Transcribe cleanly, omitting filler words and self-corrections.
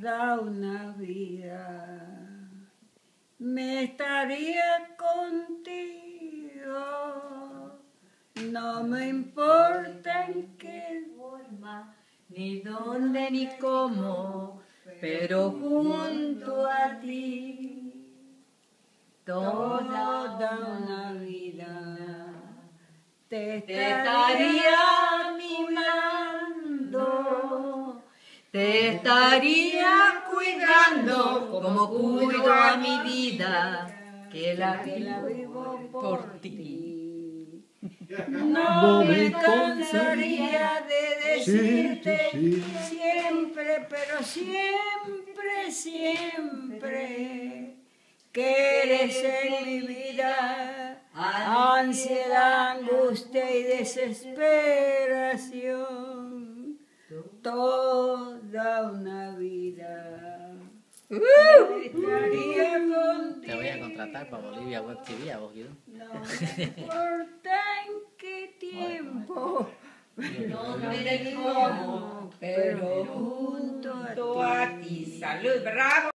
toda una vida. Me estaría contigo, no me importa en qué forma, ni dónde ni cómo, pero junto a ti, toda una vida, te estaría mimando, te estaría cuidando como cuido a mi vida, que la vivo por ti. No me cansaría de decirte siempre, pero siempre, siempre, que eres en mi vida ansiedad, angustia y desesperación, toda una vida. Estaría contigo. Te voy a contratar para Bolivia Web TV, a vos, Guido. No me importa en qué tiempo, dónde ni cómo, pero junto a ti. Salud, bravo.